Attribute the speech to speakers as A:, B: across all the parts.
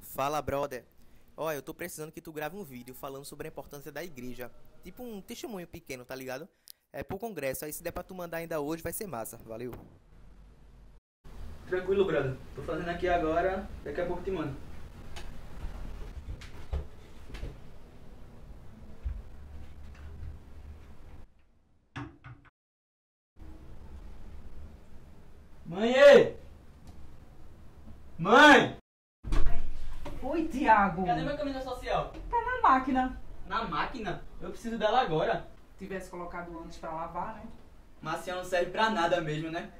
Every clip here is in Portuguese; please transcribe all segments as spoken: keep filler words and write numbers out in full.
A: Fala, brother. Ó, eu tô precisando que tu grave um vídeo falando sobre a importância da igreja. Tipo um testemunho pequeno, tá ligado? É pro congresso. Aí se der pra tu mandar ainda hoje, vai ser massa. Valeu.
B: Tranquilo, brother. Tô fazendo aqui agora, daqui a pouco te mando. Mãe! Ei! Mãe!
C: Oi, Tiago.
B: Cadê minha camisa social?
C: Tá na máquina.
B: Na máquina? Eu preciso dela agora.
C: Tivesse colocado antes pra lavar, né?
B: Mas assim não serve pra nada mesmo, né?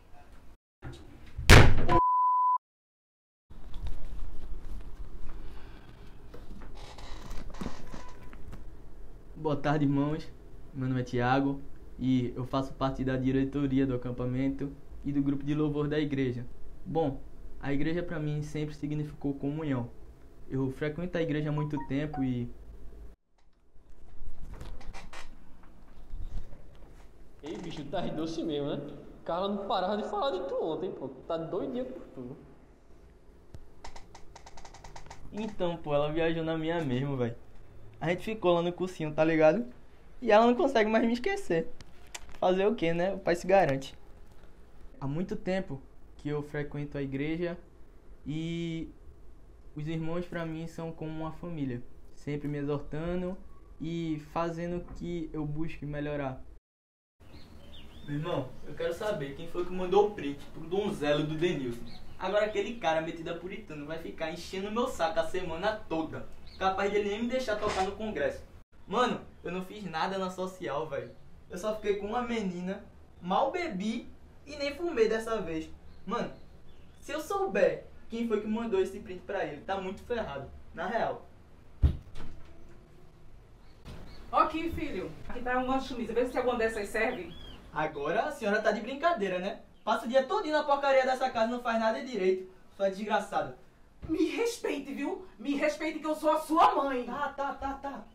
B: Boa tarde, irmãos. Meu nome é Tiago e eu faço parte da diretoria do acampamento e do grupo de louvor da igreja. Bom, a igreja para mim sempre significou comunhão. Eu frequento a igreja há muito tempo e...
D: Ei, bicho, tá doce mesmo, né? Carla não parava de falar de tu ontem, pô. Tá doidinha por tu.
B: Então, pô, ela viajou na minha mesmo, velho. A gente ficou lá no cursinho, tá ligado? E ela não consegue mais me esquecer. Fazer o quê, né? O pai se garante. Há muito tempo que eu frequento a igreja e os irmãos pra mim são como uma família. Sempre me exortando e fazendo que eu busque melhorar. Meu irmão, eu quero saber quem foi que mandou o print pro donzelo do Denilson. Agora aquele cara metido a puritano vai ficar enchendo meu saco a semana toda. Capaz dele nem me deixar tocar no congresso. Mano, eu não fiz nada na social, velho. Eu só fiquei com uma menina, mal bebi e nem fumei dessa vez. Mano, se eu souber quem foi que mandou esse print pra ele, tá muito ferrado. Na real.
C: Ó aqui, filho. Aqui tá um monte de camisa. Vê se alguma dessas serve.
B: Agora a senhora tá de brincadeira, né? Passa o dia todinho na porcaria dessa casa e não faz nada direito. Sua desgraçada.
C: Me respeite, viu? Me respeite que eu sou a sua mãe.
B: Tá, tá, tá, tá.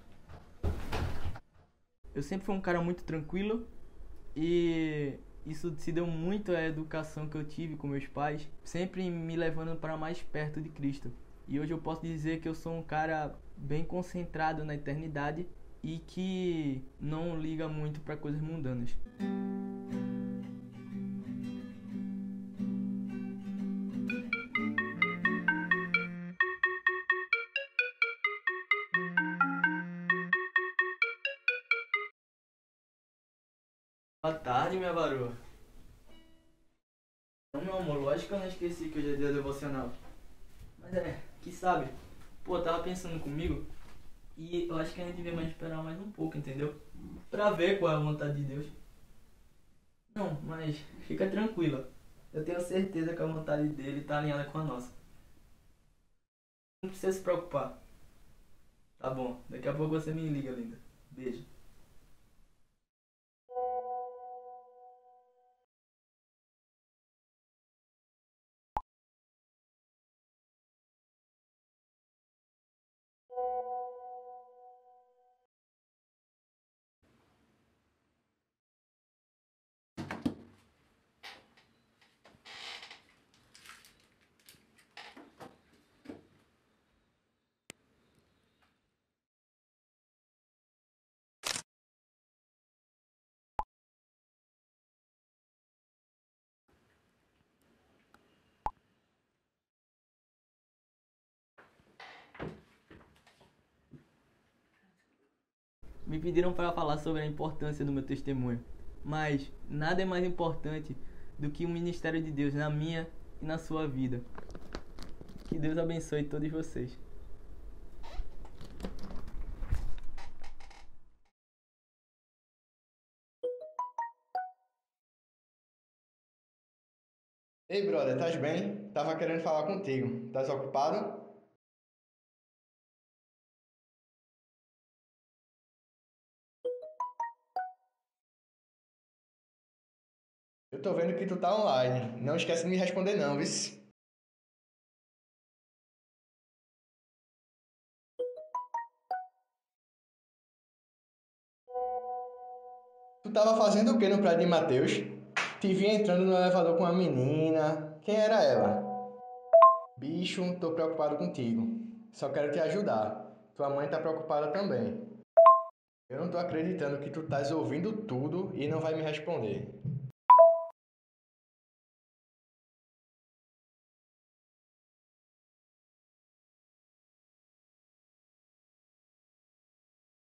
B: Eu sempre fui um cara muito tranquilo e isso se deu muito à educação que eu tive com meus pais, sempre me levando para mais perto de Cristo. E hoje eu posso dizer que eu sou um cara bem concentrado na eternidade e que não liga muito para coisas mundanas. Boa tarde, minha varoa. Não, meu amor, lógico que eu não esqueci que hoje é dia devocional. Mas é, que sabe? Pô, eu tava pensando comigo e eu acho que a gente devia mais esperar mais um pouco, entendeu? Pra ver qual é a vontade de Deus. Não, mas fica tranquila. Eu tenho certeza que a vontade dele tá alinhada com a nossa. Não precisa se preocupar. Tá bom, daqui a pouco você me liga, linda. Beijo. Me pediram para falar sobre a importância do meu testemunho, mas nada é mais importante do que o ministério de Deus na minha e na sua vida. Que Deus abençoe todos vocês.
E: Ei, brother, estás bem? Tava querendo falar contigo. Estás ocupado? Eu tô vendo que tu tá online. Não esquece de me responder não, viu? Tu tava fazendo o que no prédio de Mateus? Te vi entrando no elevador com uma menina. Quem era ela? Bicho, tô preocupado contigo. Só quero te ajudar. Tua mãe tá preocupada também. Eu não tô acreditando que tu estás ouvindo tudo e não vai me responder.